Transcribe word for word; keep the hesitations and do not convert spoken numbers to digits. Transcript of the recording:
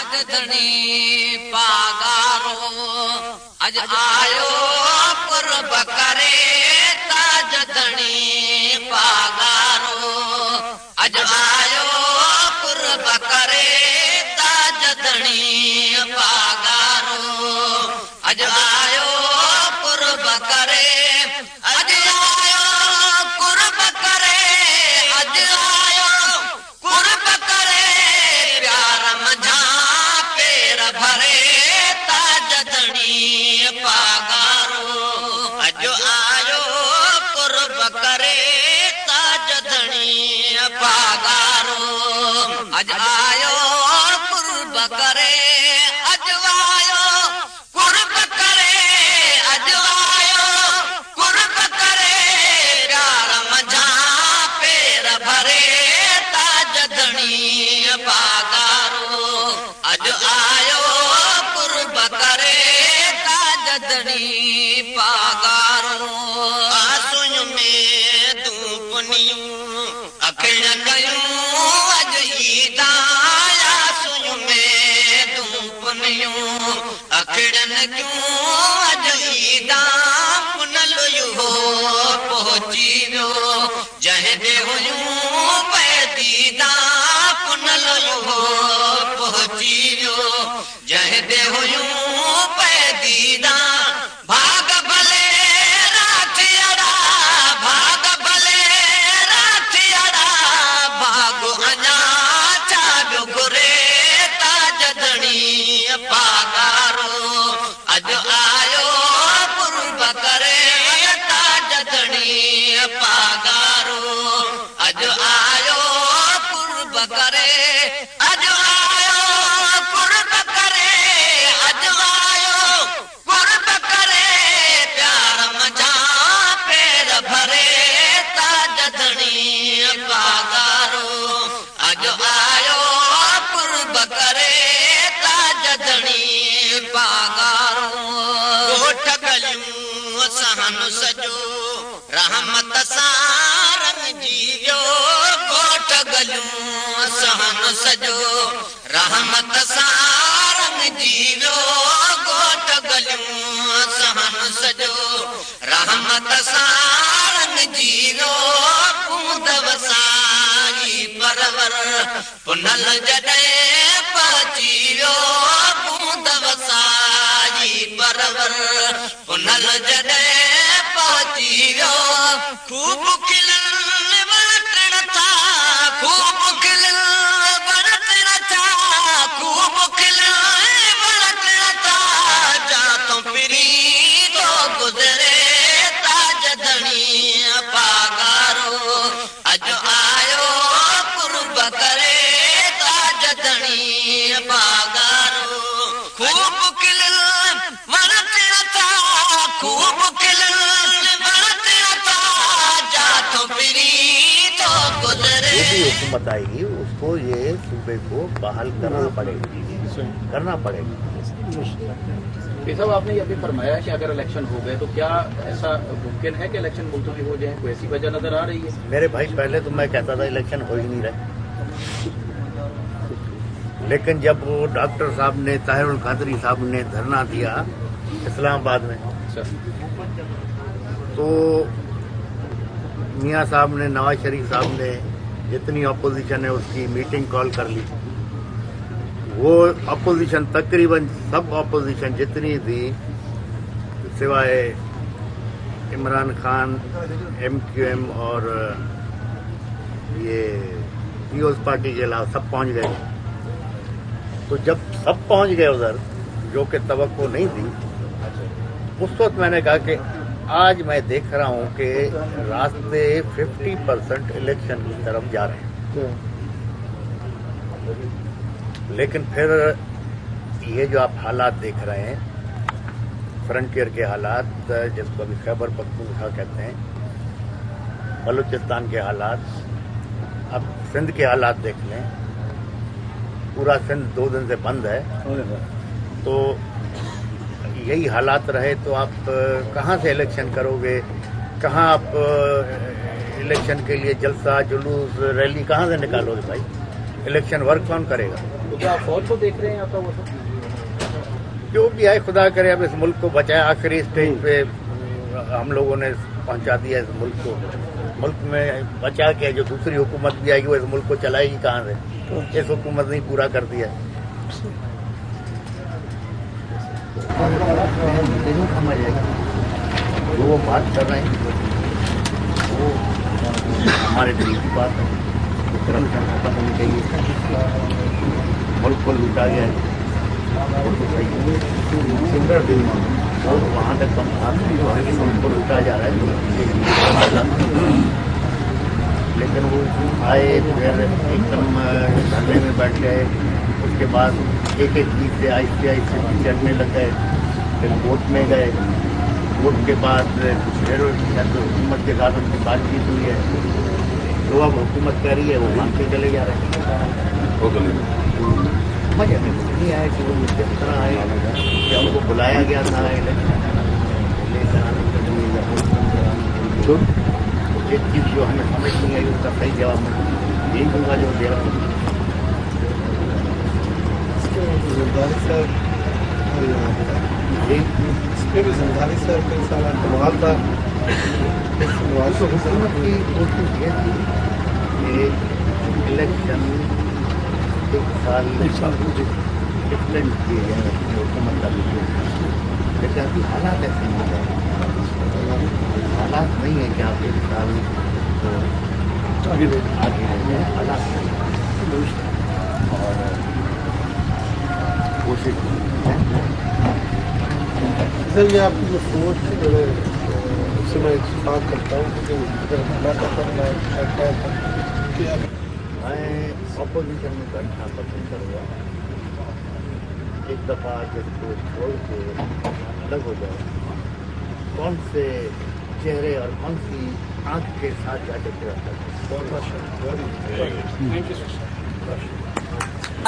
जदनी पागारो अज आयो कुर्ब करे ताजदनी पागारो अज आयो कुर्ब करे ताजदनी पागारो अज आयो कुर्ब करे अज आयो कुर्ब करे अज आयो कुर्ब करे प्यार मझा पेर भरे ताजदनी पागारो अज आयो कुर्ब करे ताजदनी पागारो अज आयो कुर्ब करे अज आयो कुर्ब करे अज आयो कुर्ब करे प्यार मझा पेर भरे ताजदनी पागारो अज आयो कुर्ब करे ताजदनी पागारो आसुन में दूपनियूं अखिण कयूं अज ईदा आसुन में दूपनियूं अखिड़न क्यों अज ईदा पुनल हो पहुंची वियो जंहिं दे हुयूं पैदीदा पुनल हो पहुंची वियो जंहिं दे हुयूं पैदीदा भाग भले राठियड़ा भाग भले राठियड़ा भागो अञा चाॿियो घुरे ताजदनी पागारो अज आयो कुर्ब करे ताजदनी पागारो अज आयो कुर्ब करे अज आयो कुर्ब करे अज आयो कुर्ब करे प्यार मझा पेर भरे ताजदनी पागारो अज आयो कुर्ब करे ताजदनी पागारो गोठ गलियूं सहन सजो रहमत सां रंगजी वियो गोठ गलियूं सहन सजो रहमत सां रंगजी वियो गोठ गलियूं सहन सजो रहमत सां रंगजी वियो बूंद वसाई परवर पुनल जॾहिं पहुची वियो बूंद वसाई परवर पुनल जॾहिं पहुची वियो खूब खिलनि वणटिण था खूब खिलनि वणटिण था खूब खिलनि वणटिण था जातो पिरी थो गुज़रे ताजदनी पागारो अज आयो कुर्ब करे ताजदनी पागारो खूब खिलनि वणटिण था खूब खिलनि वणटिण था जातो पिरी थो गुज़रे जो भी हुकूमत आएगी उसको ये सूबे को बहाल करना पड़ेगा करना पड़ेगा। साहब आपने ये अभी फरमाया कि अगर इलेक्शन हो गए तो क्या ऐसा मुमकिन है कि इलेक्शन मुलतवी हो जाए, कोई ऐसी वजह नजर आ रही है? मेरे भाई पहले तो मैं कहता था इलेक्शन हो ही नहीं रहे, लेकिन जब वो डॉक्टर साहब ने ताहिरुल कादरी साहब ने धरना दिया इस्लामाबाद में तो मियाँ साहब ने नवाज शरीफ साहब ने जितनी अपोजिशन है उसकी मीटिंग कॉल कर ली। वो अपोजिशन तकरीबन सब अपोजिशन जितनी थी सिवाय Imran Khan M Q M और ये पीओस पार्टी के अलावा सब पहुंच गए। तो जब सब पहुंच गए उधर जो कि तवक्को नहीं थी उस वक्त मैंने कहा कि आज मैं देख रहा हूं कि रास्ते पचास परसेंट इलेक्शन की तरफ जा रहे हैं। लेकिन फिर ये जो आप हालात देख रहे हैं फ्रंटियर के हालात जिसको अभी खैबर पख्तूनख्वा कहते हैं, बलूचिस्तान के हालात, अब सिंध के हालात देख लें, पूरा सिंध दो दिन से बंद है। तो यही हालात रहे तो आप कहाँ से इलेक्शन करोगे, कहाँ आप इलेक्शन के लिए जलसा जुलूस रैली कहाँ से निकालोगे भाई? इलेक्शन वर्क कौन करेगा? क्या आप फौज को देख रहे हैं आता हुआ सब? जो भी है खुदा करे अब इस मुल्क को बचाए। आखिरी स्टेज पे हम लोगों ने पहुंचा दिया इस मुल्क को। मुल्क में बचा के जो दूसरी हुकूमत भी आएगी वो इस मुल्क को चलाएगी कहाँ से? इस हुकूमत ने पूरा कर दिया। समझ आएगा जो वो बात कर रहे हैं वो हमारे दिल की बात है। करप्शन खत्म होनी चाहिए। मुल्क को लूटा गया है वो तो सही है। और वहाँ तक कम मुल्क को लूटा जा रहा है। लेकिन वो आए फिर एकदम धरने में बैठ गए। उसके बाद एक एक चीज से आहिस्ते आहिस्ते चढ़ने लग गए। फिर वोट में गए। वोट के बाद फिर हुकूमत के साथ उनकी बातचीत हुई है। तो अब हुकूमत कह रही है वो मान के चले जा रहे हैं। मजा में नहीं आया कि वो जिस तरह आए कि हमको बुलाया गया था लेकर आने के लिए। एक चीज जो हमें समझ नहीं आई उसका सही जवाब मैं यही दूंगा जो दे रहा हूँ। इसमें भी जरदारी साहब का सारा कमाल था। हुकूमत की कोशिश ये थी कि इलेक्शन एक साल डिफरेंट किए गए हुकूमत का भी। लेकिन अभी हालात ऐसे नहीं है। हालात नहीं है कि आप एक साल तो आगे आगे रह जाए। हालात और कोशिश सर ये आपकी जो सोच है जो है उससे मैं इत्तेफाक करता हूँ क्योंकि अगर मैं कहता हूँ मैं अपोजिशन में बैठना पसंद करूँगा। एक दफ़ा जिसको छोड़ के अलग हो जाए। कौन से चेहरे और कौन सी आंख के साथ जाके फिर बहुत अच्छा।